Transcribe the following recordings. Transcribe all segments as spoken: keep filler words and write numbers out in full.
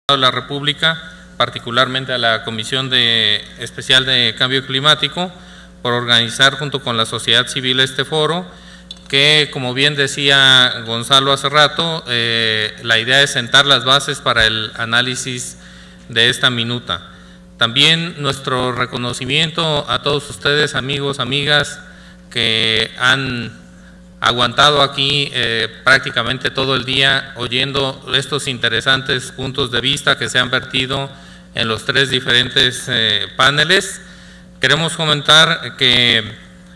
de la República, particularmente a la Comisión de, Especial de Cambio Climático, por organizar junto con la sociedad civil este foro, que como bien decía Gonzalo hace rato, eh, la idea es sentar las bases para el análisis de esta minuta. También nuestro reconocimiento a todos ustedes, amigos, amigas, que han aguantado aquí eh, prácticamente todo el día oyendo estos interesantes puntos de vista que se han vertido en los tres diferentes eh, paneles. Queremos comentar que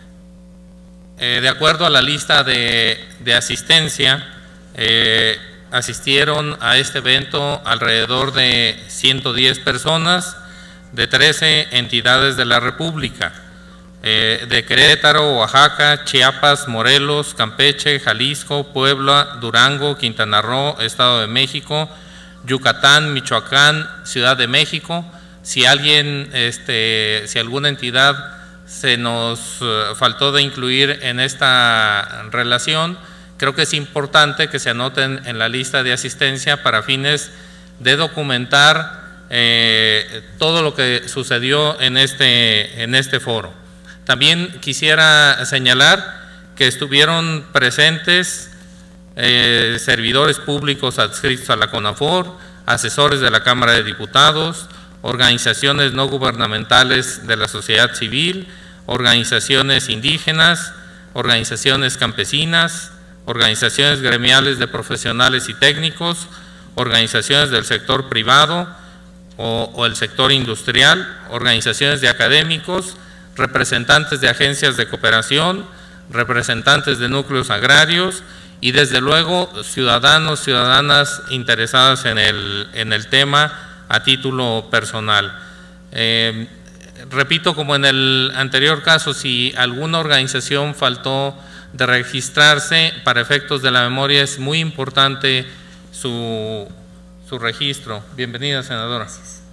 eh, de acuerdo a la lista de, de asistencia, eh, asistieron a este evento alrededor de ciento diez personas de trece entidades de la República. Eh, de Querétaro, Oaxaca, Chiapas, Morelos, Campeche, Jalisco, Puebla, Durango, Quintana Roo, Estado de México, Yucatán, Michoacán, Ciudad de México. Si alguien, este, si alguna entidad se nos uh, faltó de incluir en esta relación, creo que es importante que se anoten en la lista de asistencia para fines de documentar eh, todo lo que sucedió en este, en este foro. También quisiera señalar que estuvieron presentes eh, servidores públicos adscritos a la CONAFOR, asesores de la Cámara de Diputados, organizaciones no gubernamentales de la sociedad civil, organizaciones indígenas, organizaciones campesinas, organizaciones gremiales de profesionales y técnicos, organizaciones del sector privado o, o el sector industrial, organizaciones de académicos, representantes de agencias de cooperación, representantes de núcleos agrarios y desde luego ciudadanos, ciudadanas interesadas en el, en el tema a título personal. Eh, repito, como en el anterior caso, si alguna organización faltó de registrarse, para efectos de la memoria es muy importante su, su registro. Bienvenida, senadora.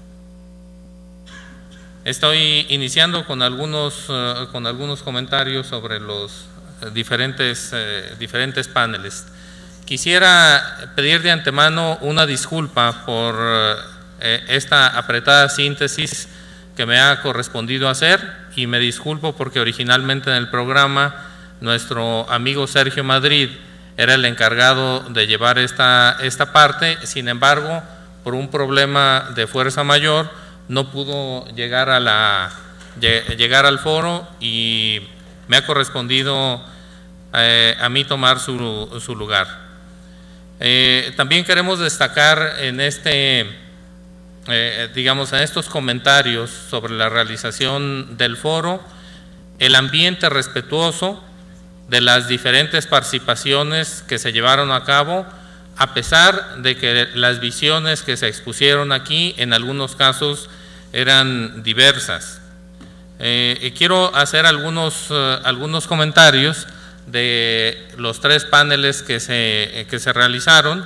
Estoy iniciando con algunos, uh, con algunos comentarios sobre los uh, diferentes, uh, diferentes paneles. Quisiera pedir de antemano una disculpa por uh, eh, esta apretada síntesis que me ha correspondido hacer, y me disculpo porque originalmente en el programa nuestro amigo Sergio Madrid era el encargado de llevar esta, esta parte. Sin embargo, por un problema de fuerza mayor, no pudo llegar, a la, llegar al foro y me ha correspondido eh, a mí tomar su, su lugar. Eh, también queremos destacar en este, eh, digamos, en estos comentarios sobre la realización del foro, el ambiente respetuoso de las diferentes participaciones que se llevaron a cabo, a pesar de que las visiones que se expusieron aquí en algunos casos eran diversas. Eh, quiero hacer algunos, uh, algunos comentarios de los tres paneles que se, que se realizaron,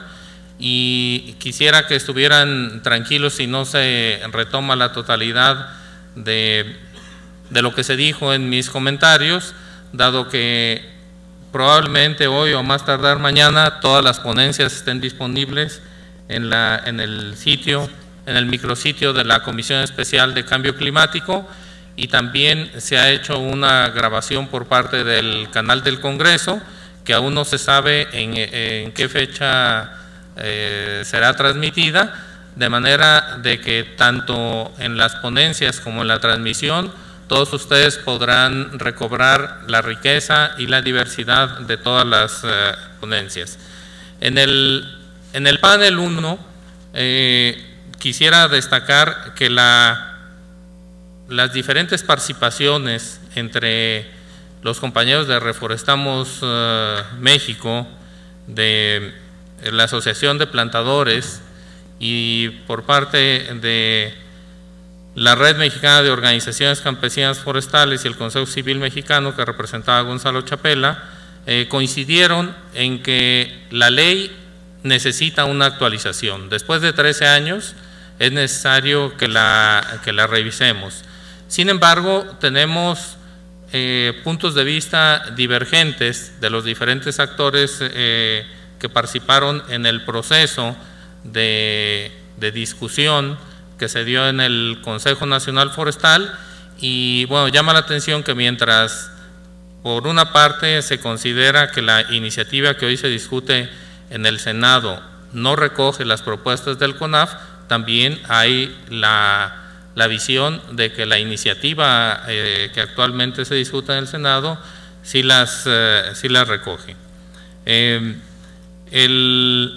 y quisiera que estuvieran tranquilos si no se retoma la totalidad de, de lo que se dijo en mis comentarios, dado que probablemente hoy o más tardar mañana todas las ponencias estén disponibles en, la, en el sitio en el micrositio de la Comisión Especial de Cambio Climático, y también se ha hecho una grabación por parte del canal del Congreso, que aún no se sabe en, en qué fecha eh, será transmitida, de manera de que tanto en las ponencias como en la transmisión todos ustedes podrán recobrar la riqueza y la diversidad de todas las eh, ponencias. En el, en el panel uno, eh, quisiera destacar que la, las diferentes participaciones entre los compañeros de Reforestamos uh, México, de la Asociación de Plantadores y por parte de la Red Mexicana de Organizaciones Campesinas Forestales y el Consejo Civil Mexicano, que representaba a Gonzalo Chapela, eh, coincidieron en que la ley necesita una actualización. Después de trece años, es necesario que la, que la revisemos. Sin embargo, tenemos eh, puntos de vista divergentes de los diferentes actores eh, que participaron en el proceso de, de discusión que se dio en el Consejo Nacional Forestal, y bueno, llama la atención que mientras por una parte se considera que la iniciativa que hoy se discute en el Senado no recoge las propuestas del CONAF, también hay la, la visión de que la iniciativa eh, que actualmente se discute en el Senado sí las, eh, sí las recoge. Eh, el,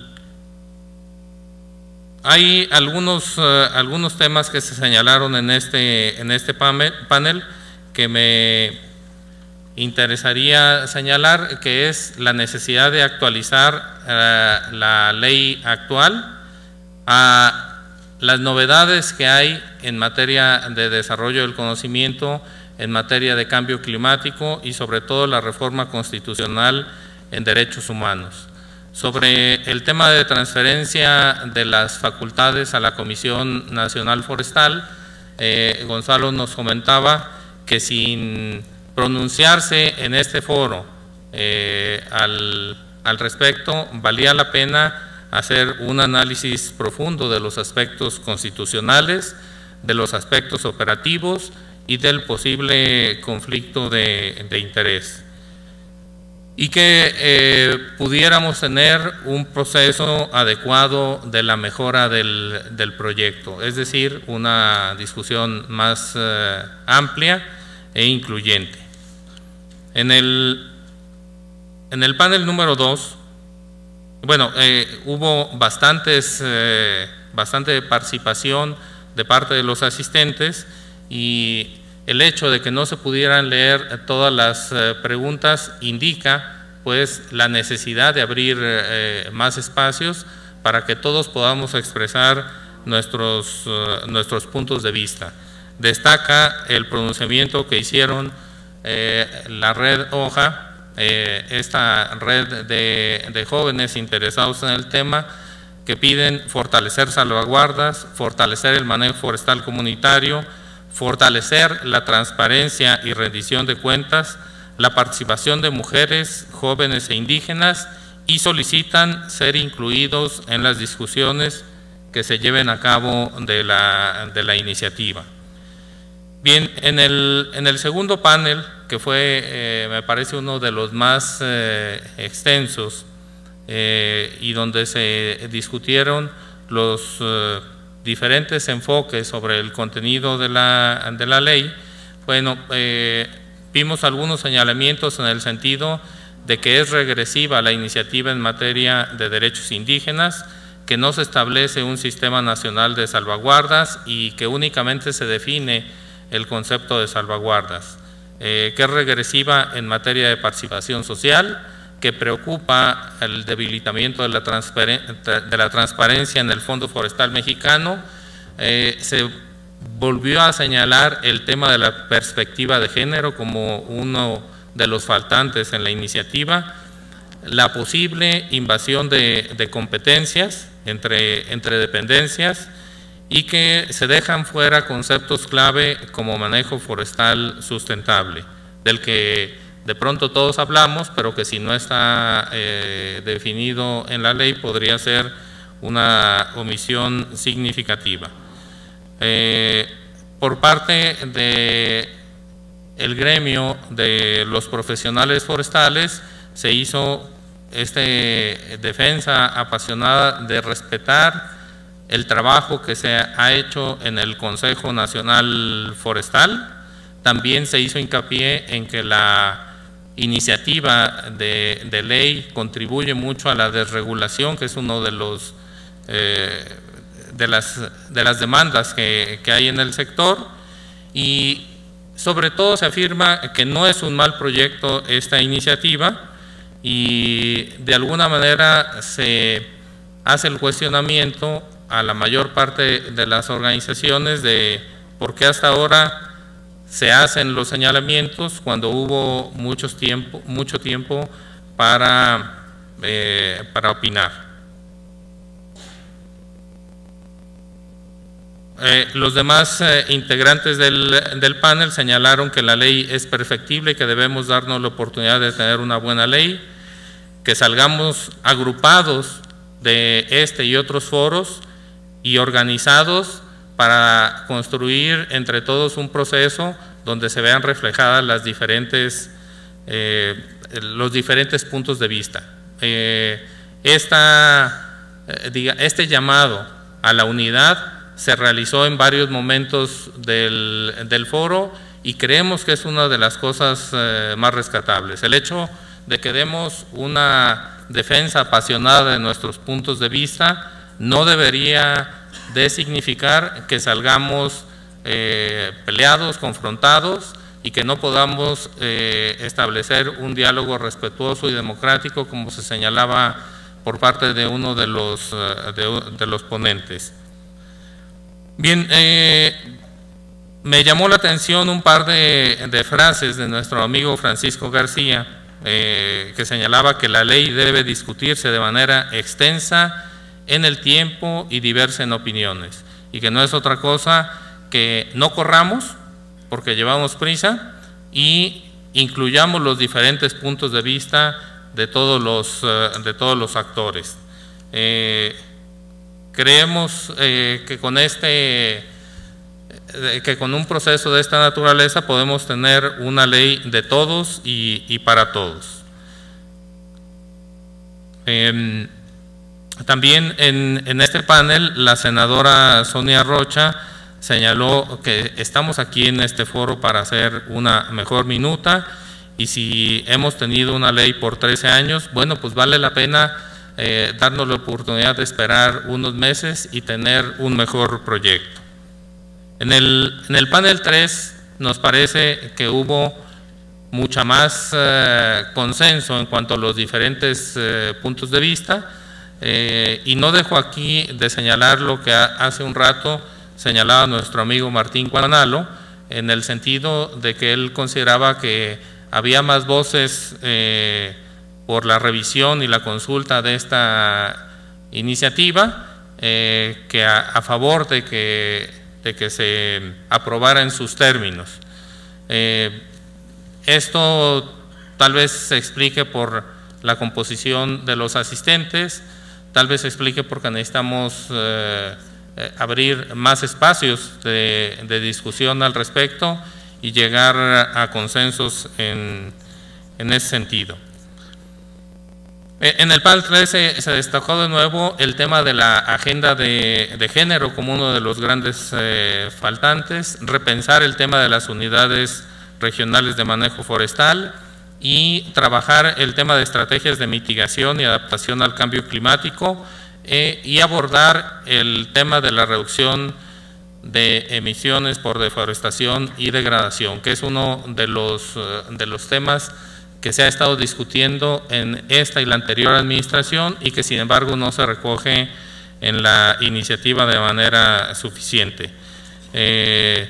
hay algunos, uh, algunos temas que se señalaron en este, en este panel, panel que me interesaría señalar, que es la necesidad de actualizar uh, la ley actual a las novedades que hay en materia de desarrollo del conocimiento, en materia de cambio climático y sobre todo la reforma constitucional en derechos humanos. Sobre el tema de transferencia de las facultades a la Comisión Nacional Forestal, eh, Gonzalo nos comentaba que sin pronunciarse en este foro eh, al, al respecto, valía la pena hacer un análisis profundo de los aspectos constitucionales, de los aspectos operativos y del posible conflicto de, de interés, y que eh, pudiéramos tener un proceso adecuado de la mejora del, del proyecto, es decir, una discusión más eh, amplia e incluyente. En el, en el panel número dos, bueno, eh, hubo bastantes, eh, bastante participación de parte de los asistentes, y el hecho de que no se pudieran leer todas las eh, preguntas indica pues la necesidad de abrir eh, más espacios para que todos podamos expresar nuestros, eh, nuestros puntos de vista. Destaca el pronunciamiento que hicieron eh, la red Hoja, eh, esta red de, de jóvenes interesados en el tema, que piden fortalecer salvaguardas, fortalecer el manejo forestal comunitario, fortalecer la transparencia y rendición de cuentas, la participación de mujeres, jóvenes e indígenas, y solicitan ser incluidos en las discusiones que se lleven a cabo de la, de la iniciativa. Bien, en el, en el segundo panel, que fue, eh, me parece, uno de los más eh, extensos eh, y donde se discutieron los eh, diferentes enfoques sobre el contenido de la, de la ley, bueno, eh, vimos algunos señalamientos en el sentido de que es regresiva la iniciativa en materia de derechos indígenas, que no se establece un sistema nacional de salvaguardas y que únicamente se define el concepto de salvaguardas, eh, que es regresiva en materia de participación social, que preocupa el debilitamiento de la, de la transparencia en el Fondo Forestal Mexicano. Eh, se volvió a señalar el tema de la perspectiva de género como uno de los faltantes en la iniciativa, la posible invasión de, de competencias entre, entre dependencias, y que se dejan fuera conceptos clave como manejo forestal sustentable, del que de pronto todos hablamos, pero que si no está eh, definido en la ley podría ser una omisión significativa. Eh, por parte de el gremio de los profesionales forestales se hizo esta defensa apasionada de respetar el trabajo que se ha hecho en el Consejo Nacional Forestal. También se hizo hincapié en que la iniciativa de, de ley contribuye mucho a la desregulación, que es uno de los eh, de las de las demandas que, que hay en el sector, y sobre todo se afirma que no es un mal proyecto esta iniciativa, y de alguna manera se hace el cuestionamiento a la mayor parte de las organizaciones de por qué hasta ahora se hacen los señalamientos cuando hubo muchos tiempo, mucho tiempo para, eh, para opinar. Eh, los demás eh, integrantes del, del panel señalaron que la ley es perfectible y que debemos darnos la oportunidad de tener una buena ley, que salgamos agrupados de este y otros foros y organizados para construir entre todos un proceso donde se vean reflejadas las diferentes, eh, los diferentes puntos de vista. Eh, esta, eh, diga, este llamado a la unidad se realizó en varios momentos del, del foro y creemos que es una de las cosas eh, más rescatables. El hecho de que demos una defensa apasionada de nuestros puntos de vista no debería de significar que salgamos eh, peleados, confrontados y que no podamos eh, establecer un diálogo respetuoso y democrático como se señalaba por parte de uno de los, de, de los ponentes. Bien, eh, me llamó la atención un par de, de frases de nuestro amigo Francisco García, eh, que señalaba que la ley debe discutirse de manera extensa en el tiempo y diversa en opiniones, y que no es otra cosa que no corramos porque llevamos prisa y incluyamos los diferentes puntos de vista de todos los, de todos los actores. Eh, creemos eh, que con este, que con un proceso de esta naturaleza podemos tener una ley de todos y, y para todos. Eh, También en, en este panel la senadora Sonia Rocha señaló que estamos aquí en este foro para hacer una mejor minuta y si hemos tenido una ley por trece años, bueno, pues vale la pena eh, darnos la oportunidad de esperar unos meses y tener un mejor proyecto. En el, en el panel tres nos parece que hubo mucha más eh, consenso en cuanto a los diferentes eh, puntos de vista. Eh, y no dejo aquí de señalar lo que hace un rato señalaba nuestro amigo Martín Cuanalo, en el sentido de que él consideraba que había más voces eh, por la revisión y la consulta de esta iniciativa eh, que a, a favor de que, de que se aprobara en sus términos. Eh, esto tal vez se explique por la composición de los asistentes, tal vez se explique porque necesitamos eh, eh, abrir más espacios de, de discusión al respecto y llegar a consensos en, en ese sentido. En el panel tres se, se destacó de nuevo el tema de la agenda de, de género como uno de los grandes eh, faltantes, repensar el tema de las unidades regionales de manejo forestal y trabajar el tema de estrategias de mitigación y adaptación al cambio climático eh, y abordar el tema de la reducción de emisiones por deforestación y degradación, que es uno de los, de los temas que se ha estado discutiendo en esta y la anterior administración y que sin embargo no se recoge en la iniciativa de manera suficiente. Eh,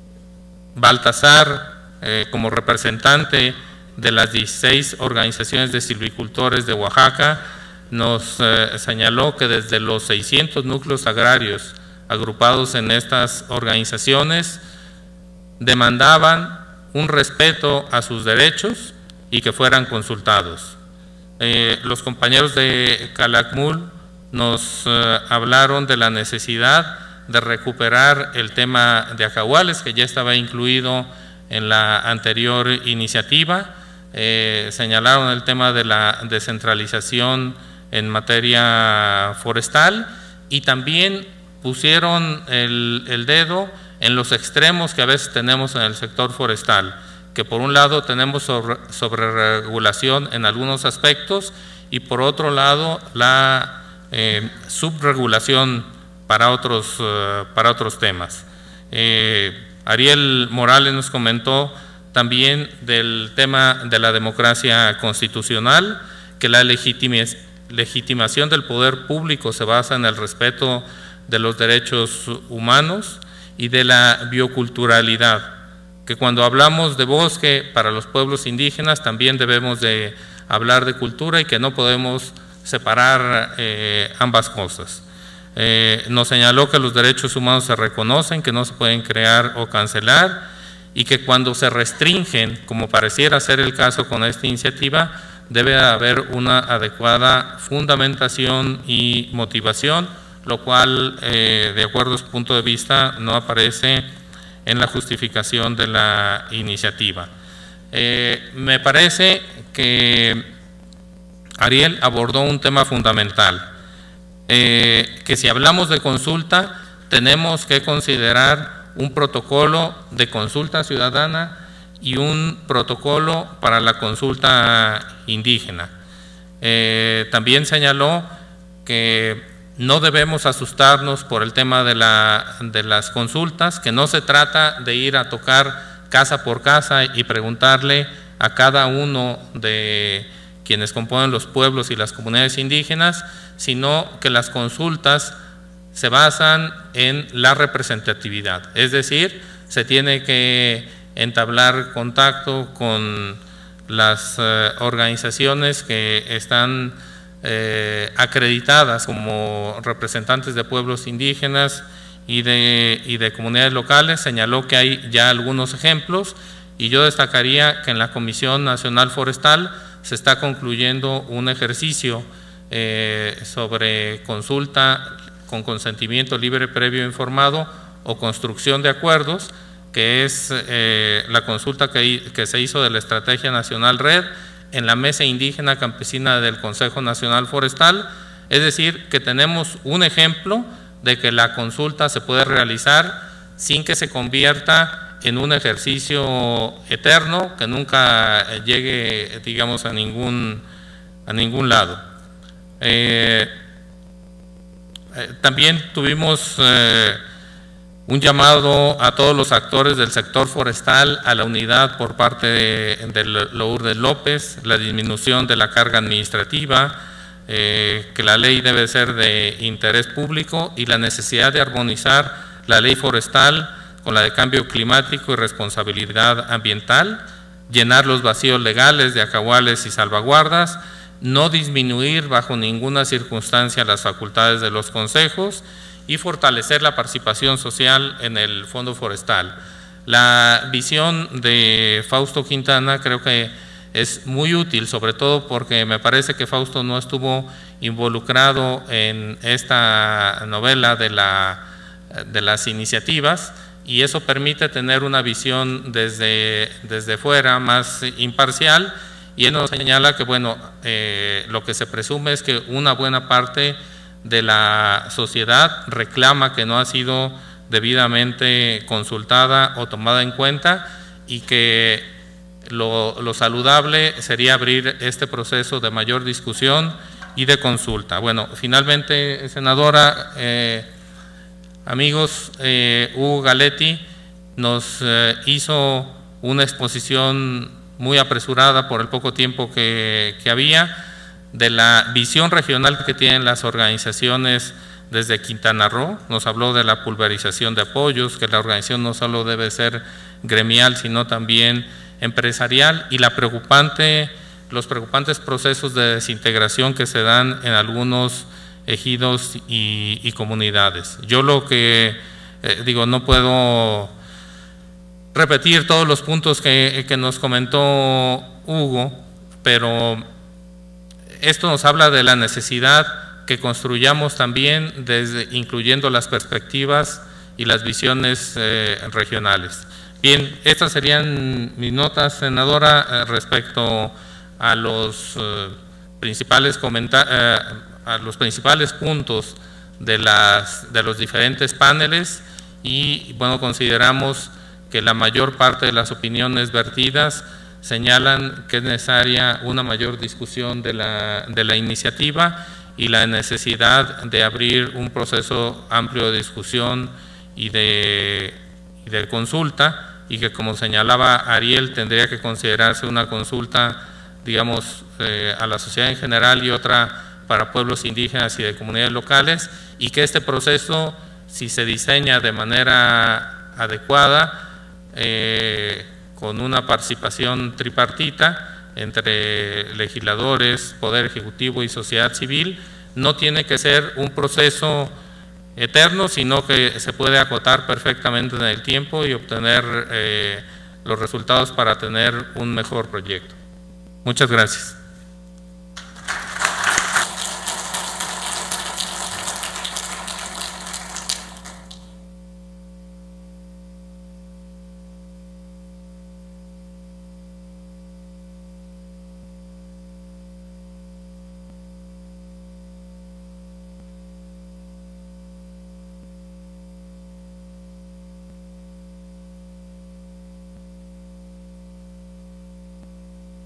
Baltasar, eh, como representante de las dieciséis organizaciones de silvicultores de Oaxaca, nos eh, señaló que desde los seiscientos núcleos agrarios agrupados en estas organizaciones demandaban un respeto a sus derechos y que fueran consultados. Eh, los compañeros de Calakmul nos eh, hablaron de la necesidad de recuperar el tema de acahuales, que ya estaba incluido en la anterior iniciativa. Eh, señalaron el tema de la descentralización en materia forestal y también pusieron el, el dedo en los extremos que a veces tenemos en el sector forestal, que por un lado tenemos sobre, sobreregulación en algunos aspectos y por otro lado la eh, subregulación para otros, uh, para otros temas. Eh, Ariel Morales nos comentó también del tema de la democracia constitucional, que la legitimación del poder público se basa en el respeto de los derechos humanos y de la bioculturalidad, que cuando hablamos de bosque para los pueblos indígenas también debemos de hablar de cultura y que no podemos separar eh, ambas cosas. Eh, nos señaló que los derechos humanos se reconocen, que no se pueden crear o cancelar y que cuando se restringen, como pareciera ser el caso con esta iniciativa, debe haber una adecuada fundamentación y motivación, lo cual, eh, de acuerdo a su punto de vista, no aparece en la justificación de la iniciativa. Eh, me parece que Ariel abordó un tema fundamental, eh, que si hablamos de consulta, tenemos que considerar un protocolo de consulta ciudadana y un protocolo para la consulta indígena. Eh, también señaló que no debemos asustarnos por el tema de, la, de las consultas, que no se trata de ir a tocar casa por casa y preguntarle a cada uno de quienes componen los pueblos y las comunidades indígenas, sino que las consultas se basan en la representatividad, es decir, se tiene que entablar contacto con las eh, organizaciones que están eh, acreditadas como representantes de pueblos indígenas y de, y de comunidades locales. Señaló que hay ya algunos ejemplos y yo destacaría que en la Comisión Nacional Forestal se está concluyendo un ejercicio eh, sobre consulta con consentimiento libre, previo, informado o construcción de acuerdos, que es eh, la consulta que, que se hizo de la Estrategia Nacional Red en la Mesa Indígena Campesina del Consejo Nacional Forestal. Es decir, que tenemos un ejemplo de que la consulta se puede realizar sin que se convierta en un ejercicio eterno que nunca llegue, digamos, a ningún, a ningún lado. Eh, eh, también tuvimos eh, un llamado a todos los actores del sector forestal a la unidad por parte de, de Lourdes López, la disminución de la carga administrativa, eh, que la ley debe ser de interés público y la necesidad de armonizar la ley forestal con la de cambio climático y responsabilidad ambiental, llenar los vacíos legales de acahuales y salvaguardas, no disminuir bajo ninguna circunstancia las facultades de los consejos y fortalecer la participación social en el Fondo Forestal. La visión de Fausto Quintana creo que es muy útil, sobre todo porque me parece que Fausto no estuvo involucrado en esta novela de, la, de las iniciativas, y eso permite tener una visión desde, desde fuera más imparcial, y él nos señala que bueno, eh, lo que se presume es que una buena parte de la sociedad reclama que no ha sido debidamente consultada o tomada en cuenta, y que lo, lo saludable sería abrir este proceso de mayor discusión y de consulta. Bueno, finalmente, senadora, eh, amigos, eh, Hugo Galetti nos eh, hizo una exposición muy apresurada por el poco tiempo que, que había, de la visión regional que tienen las organizaciones desde Quintana Roo. Nos habló de la pulverización de apoyos, que la organización no solo debe ser gremial, sino también empresarial, y la preocupante, los preocupantes procesos de desintegración que se dan en algunos ejidos y, y comunidades. Yo lo que eh, digo, no puedo repetir todos los puntos que, que nos comentó Hugo, pero esto nos habla de la necesidad que construyamos también, desde, incluyendo las perspectivas y las visiones eh, regionales. Bien, estas serían mis notas, senadora, eh, respecto a los eh, principales comentarios, eh, a los principales puntos de, las, de los diferentes paneles, y bueno, consideramos que la mayor parte de las opiniones vertidas señalan que es necesaria una mayor discusión de la, de la iniciativa y la necesidad de abrir un proceso amplio de discusión y de, y de consulta, y que, como señalaba Ariel, tendría que considerarse una consulta, digamos, eh, a la sociedad en general y otra para pueblos indígenas y de comunidades locales, y que este proceso, si se diseña de manera adecuada, eh, con una participación tripartita entre legisladores, Poder Ejecutivo y sociedad civil, no tiene que ser un proceso eterno, sino que se puede acotar perfectamente en el tiempo y obtener eh, los resultados para tener un mejor proyecto. Muchas gracias.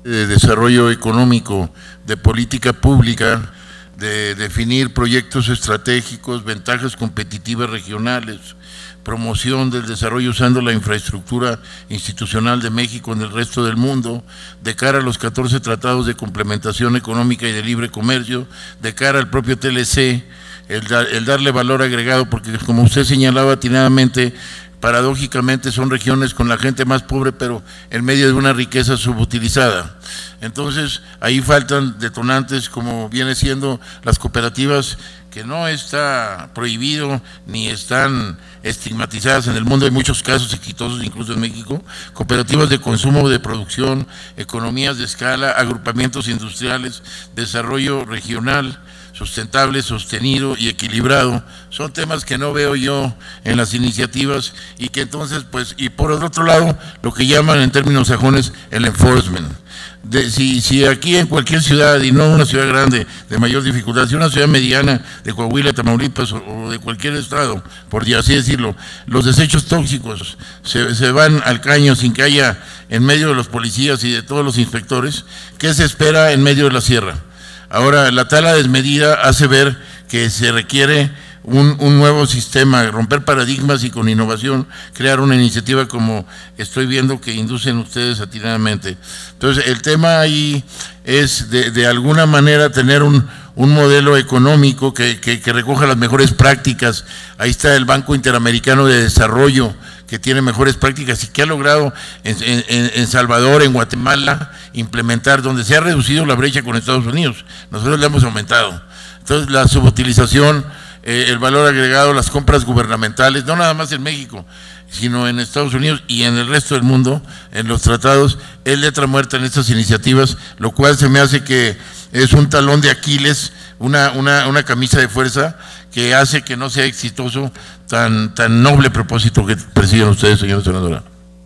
de desarrollo económico, de política pública, de definir proyectos estratégicos, ventajas competitivas regionales, promoción del desarrollo usando la infraestructura institucional de México en el resto del mundo, de cara a los catorce tratados de complementación económica y de libre comercio, de cara al propio T L C, el, da, el darle valor agregado, porque como usted señalaba atinadamente, paradójicamente son regiones con la gente más pobre, pero en medio de una riqueza subutilizada. Entonces, ahí faltan detonantes como viene siendo las cooperativas, que no está prohibido ni están estigmatizadas en el mundo, hay muchos casos exitosos incluso en México, cooperativas de consumo, de producción, economías de escala, agrupamientos industriales, desarrollo regional, sustentable, sostenido y equilibrado, son temas que no veo yo en las iniciativas y que entonces, pues, y por otro lado, lo que llaman en términos sajones el enforcement. De, si, si aquí en cualquier ciudad, y no una ciudad grande de mayor dificultad, si una ciudad mediana de Coahuila, Tamaulipas o, o de cualquier estado, por así decirlo, los desechos tóxicos se, se van al caño sin que haya en medio de los policías y de todos los inspectores, ¿qué se espera en medio de la sierra? Ahora, la tala desmedida hace ver que se requiere un, un nuevo sistema, romper paradigmas y con innovación crear una iniciativa como estoy viendo que inducen ustedes atinadamente. Entonces, el tema ahí es de, de alguna manera tener un, un modelo económico que, que, que recoja las mejores prácticas. Ahí está el Banco Interamericano de Desarrollo, que tiene mejores prácticas y que ha logrado en, en, en Salvador, en Guatemala, implementar, donde se ha reducido la brecha con Estados Unidos, nosotros la hemos aumentado. Entonces, la subutilización, eh, el valor agregado, las compras gubernamentales, no nada más en México, sino en Estados Unidos y en el resto del mundo, en los tratados, es letra muerta en estas iniciativas, lo cual se me hace que es un talón de Aquiles, una, una, una camisa de fuerza que hace que no sea exitoso tan, tan noble propósito que persiguen ustedes, señora senadora.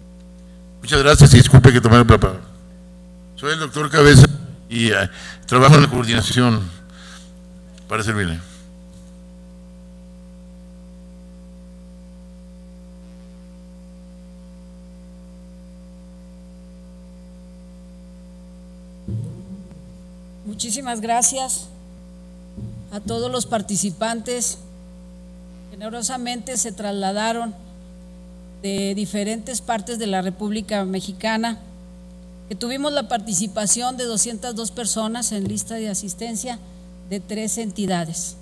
Muchas gracias y disculpe que tomé la palabra. Soy el doctor Cabeza y uh, trabajo en la coordinación para servirle. Muchísimas gracias a todos los participantes. Generosamente se trasladaron de diferentes partes de la República Mexicana, que tuvimos la participación de doscientas dos personas en lista de asistencia de tres entidades.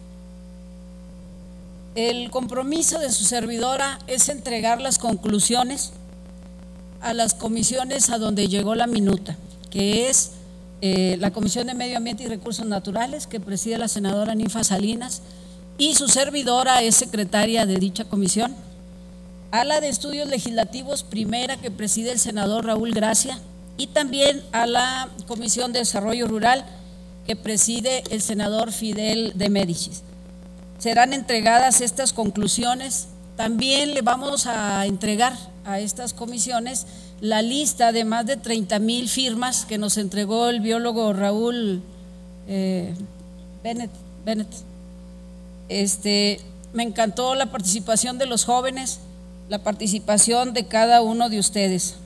El compromiso de su servidora es entregar las conclusiones a las comisiones a donde llegó la minuta, que es eh, la Comisión de Medio Ambiente y Recursos Naturales, que preside la senadora Ninfa Salinas, y su servidora es secretaria de dicha comisión, a la de Estudios Legislativos primera, que preside el senador Raúl Gracia, y también a la Comisión de Desarrollo Rural, que preside el senador Fidel de Médicis. Serán entregadas estas conclusiones. También le vamos a entregar a estas comisiones la lista de más de treinta mil firmas que nos entregó el biólogo Raúl eh, Bennett, Bennett. Este, me encantó la participación de los jóvenes, la participación de cada uno de ustedes.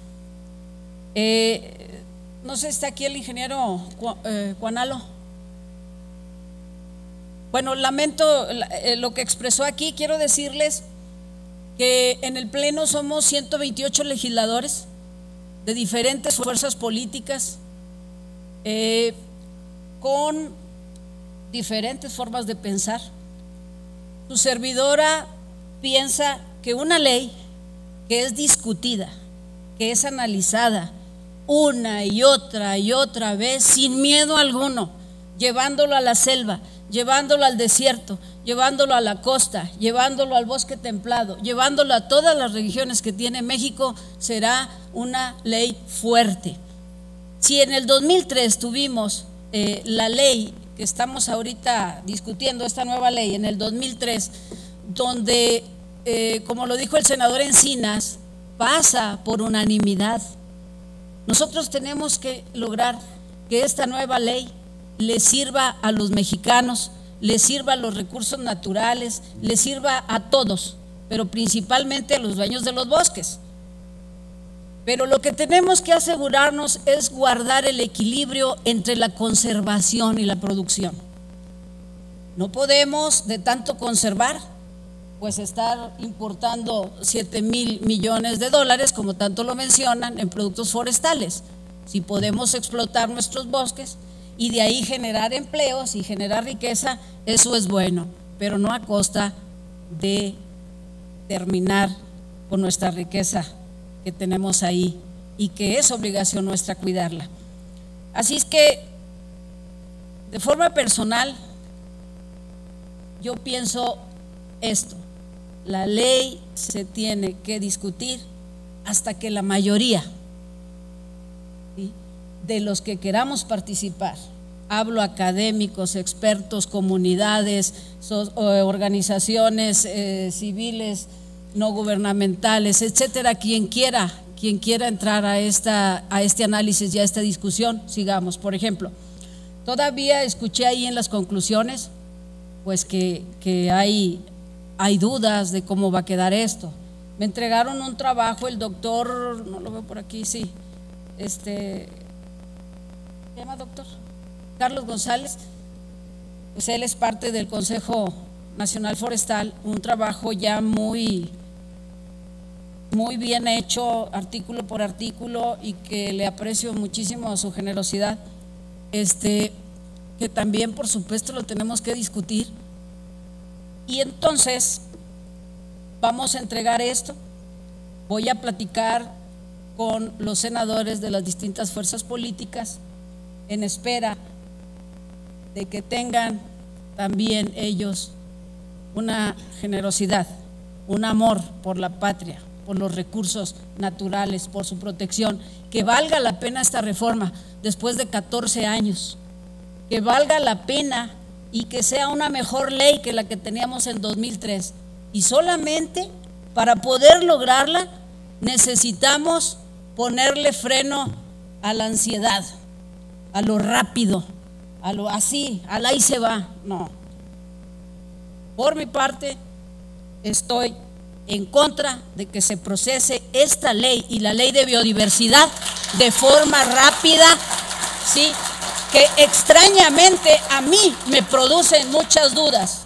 Eh, no sé, ¿está aquí el ingeniero eh, Juanalo? Bueno, lamento eh, lo que expresó aquí. Quiero decirles que en el Pleno somos ciento veintiocho legisladores de diferentes fuerzas políticas, eh, con diferentes formas de pensar. Su servidora piensa que una ley que es discutida, que es analizada una y otra y otra vez sin miedo alguno, llevándolo a la selva, llevándolo al desierto, llevándolo a la costa, llevándolo al bosque templado, llevándolo a todas las regiones que tiene México, será una ley fuerte. Si en el dos mil tres tuvimos eh, la ley que estamos ahorita discutiendo, esta nueva ley en el dos mil tres, donde, eh, como lo dijo el senador Encinas, pasa por unanimidad, nosotros tenemos que lograr que esta nueva ley le sirva a los mexicanos, le sirva a los recursos naturales, le sirva a todos, pero principalmente a los dueños de los bosques. Pero lo que tenemos que asegurarnos es guardar el equilibrio entre la conservación y la producción. No podemos, de tanto conservar, pues estar importando siete mil millones de dólares, como tanto lo mencionan, en productos forestales. Si podemos explotar nuestros bosques y de ahí generar empleos y generar riqueza, eso es bueno, pero no a costa de terminar con nuestra riqueza que tenemos ahí y que es obligación nuestra cuidarla. Así es que, de forma personal, yo pienso esto: la ley se tiene que discutir hasta que la mayoría, ¿sí?, de los que queramos participar, hablo académicos, expertos, comunidades, so, organizaciones eh, civiles, no gubernamentales, etcétera, quien quiera, quien quiera entrar a, esta, a este análisis y a esta discusión, sigamos. Por ejemplo, todavía escuché ahí en las conclusiones pues que, que hay, hay dudas de cómo va a quedar esto. Me entregaron un trabajo el doctor, no lo veo por aquí, sí, este, ¿se llama doctor? Carlos González, pues él es parte del Consejo Nacional Forestal, un trabajo ya muy, muy bien hecho, artículo por artículo, y que le aprecio muchísimo su generosidad, este, que también por supuesto lo tenemos que discutir. Y entonces vamos a entregar esto, voy a platicar con los senadores de las distintas fuerzas políticas en espera de que tengan también ellos una generosidad, un amor por la patria, por los recursos naturales, por su protección, que valga la pena esta reforma después de catorce años, que valga la pena y que sea una mejor ley que la que teníamos en dos mil tres. Y solamente para poder lograrla necesitamos ponerle freno a la ansiedad, a lo rápido, a lo así, al ahí se va. No. Por mi parte, estoy en contra de que se procese esta ley y la ley de biodiversidad de forma rápida, sí, que extrañamente a mí me producen muchas dudas.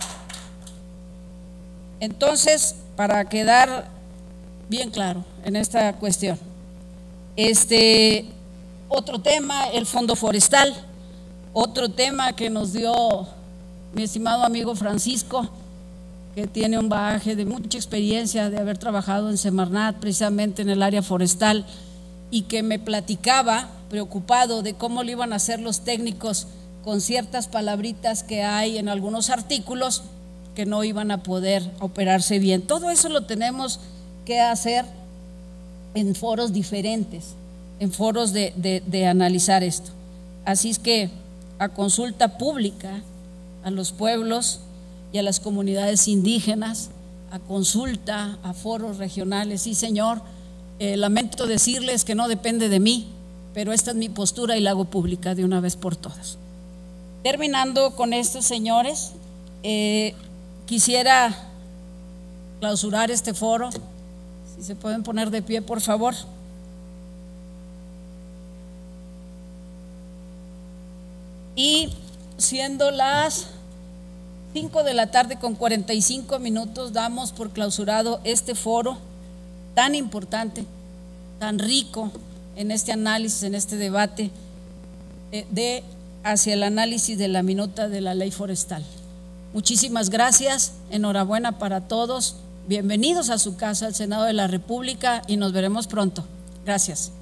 Entonces, para quedar bien claro en esta cuestión, este otro tema, el Fondo Forestal, otro tema que nos dio mi estimado amigo Francisco, que tiene un bagaje de mucha experiencia de haber trabajado en Semarnat, precisamente en el área forestal, y que me platicaba preocupado de cómo lo iban a hacer los técnicos con ciertas palabritas que hay en algunos artículos que no iban a poder operarse bien. Todo eso lo tenemos que hacer en foros diferentes, en foros de, de, de analizar esto. Así es que a consulta pública a los pueblos y a las comunidades indígenas, a consulta, a foros regionales. Sí, señor, eh, lamento decirles que no depende de mí, pero esta es mi postura y la hago pública de una vez por todas. Terminando con esto, señores, eh, quisiera clausurar este foro. Si se pueden poner de pie, por favor. Y siendo las cinco de la tarde con cuarenta y cinco minutos, damos por clausurado este foro tan importante, tan rico en este análisis, en este debate eh, de hacia el análisis de la minuta de la ley forestal. Muchísimas gracias, enhorabuena para todos, bienvenidos a su casa, al Senado de la República, y nos veremos pronto. Gracias.